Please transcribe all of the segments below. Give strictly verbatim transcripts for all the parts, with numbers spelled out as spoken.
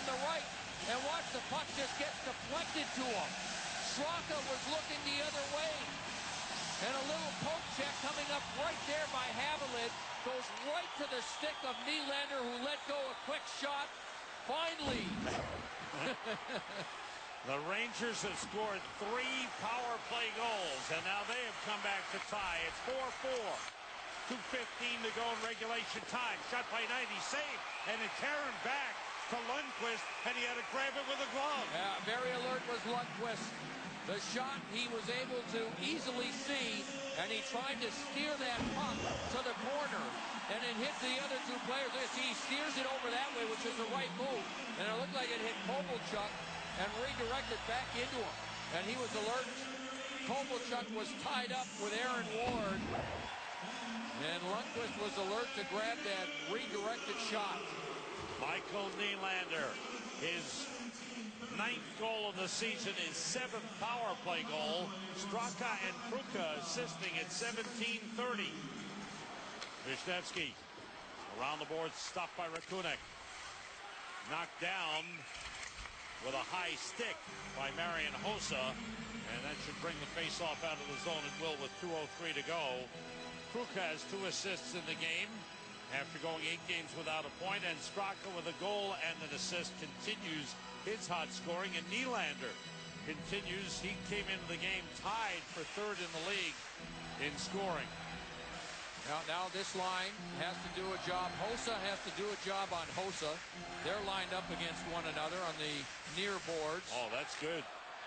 the right. And watch, the puck just gets deflected to him. Straka was looking the other way. And a little poke check coming up right there by Haviland. Goes right to the stick of Nylander, who let go a quick shot. Finally. The Rangers have scored three power play goals, and now they have come back to tie. It's four four. two fifteen to go in regulation time. Shot by ninety, saved, and it's carried back to Lundqvist, and he had to grab it with a glove. Yeah, very alert was Lundqvist. The shot he was able to easily see, and he tried to steer that puck to the corner, and it hit the other two players. He steers it over that way, which is the right move, and it looked like it hit Kovalchuk and redirected back into him, and he was alert. Kovalchuk was tied up with Aaron Ward, and Lundqvist was alert to grab that redirected shot. Michael Nylander, his ninth goal of the season, his seventh power play goal. Straka and Kruka assisting at seventeen thirty. Wisniewski around the board, stopped by Rakunek. Knocked down with a high stick by Marian Hossa, and that should bring the faceoff out of the zone at will with two oh three to go. Kruka has two assists in the game after going eight games without a point, and Straka with a goal and an assist continues his hot scoring, and Nylander continues. He came into the game tied for third in the league in scoring. Now, now this line has to do a job. Hossa has to do a job on Hossa. They're lined up against one another on the near boards. Oh, that's good.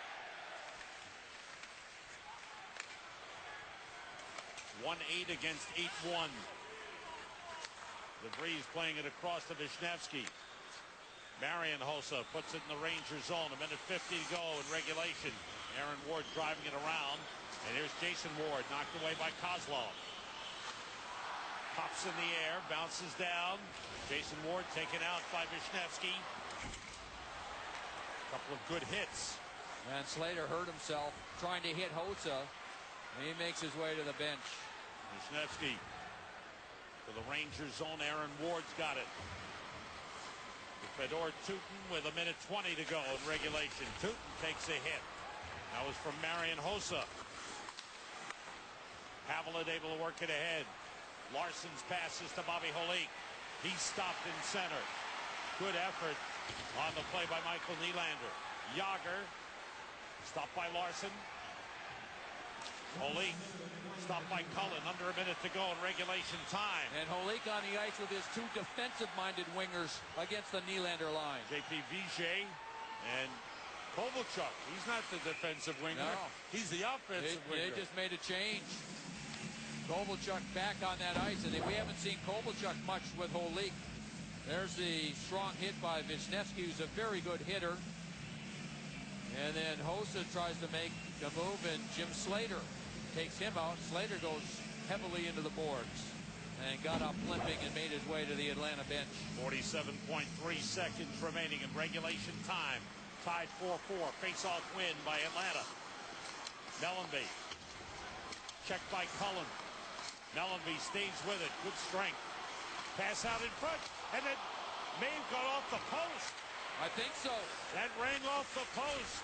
one eight against eight one. The Breeze playing it across to Wisniewski. Marian Hossa puts it in the Ranger zone. A minute fifty to go in regulation. Aaron Ward driving it around. And here's Jason Ward, knocked away by Kozlov. Pops in the air, bounces down. Jason Ward taken out by Wisniewski. Couple of good hits. And Slater hurt himself trying to hit Hossa. And he makes his way to the bench. Wisniewski to the Ranger zone. Aaron Ward's got it. Fedor Tutin with a minute twenty to go in regulation. Tutin takes a hit. That was from Marian Hossa. Haviland able to work it ahead. Larson's passes to Bobby Holik. He's stopped in center. Good effort on the play by Michael Nylander. Yager stopped by Larson. Holik stopped by Cullen. Under a minute to go in regulation time. And Holik on the ice with his two defensive-minded wingers against the Nylander line. J P Vigier and Kovalchuk. He's not the defensive winger. No. He's the offensive They, winger. they just made a change. Kovalchuk back on that ice, and we haven't seen Kovalchuk much with Holik. There's the strong hit by Wisniewski, who's a very good hitter. And then Hossa tries to make a move, and Jim Slater takes him out. Slater goes heavily into the boards and got up limping and made his way to the Atlanta bench. forty-seven point three seconds remaining in regulation time. Tied four four. Face-off win by Atlanta. Mellenby. Checked by Cullen. Mellenby stays with it. Good strength. Pass out in front. And then may have got off the post. I think so. That rang off the post.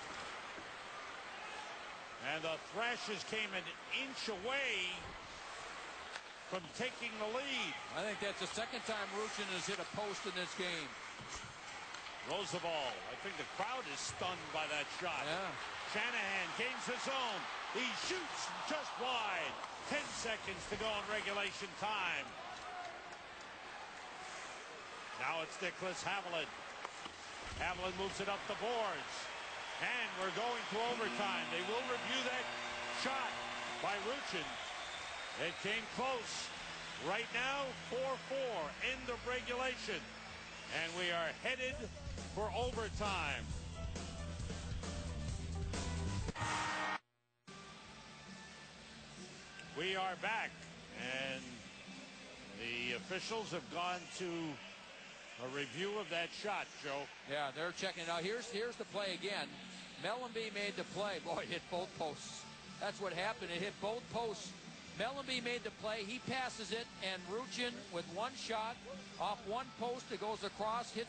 And the Thrashers came an inch away from taking the lead. I think that's the second time Ruchin has hit a post in this game. Roosevelt, I think the crowd is stunned by that shot. Yeah. Shanahan gains his own. He shoots just wide. Ten seconds to go in regulation time. Now it's Nicholas Haviland. Haviland moves it up the boards. And we're going to overtime. They will review that shot by Ruchin. It came close. Right now, four four, end of regulation. And we are headed for overtime. We are back, and the officials have gone to a review of that shot, Joe. Yeah, they're checking it out. Here's, here's the play again. Mellenby made the play. Boy, it hit both posts. That's what happened. It hit both posts. Mellenby made the play. He passes it, and Ruchin with one shot off one post. It goes across, hits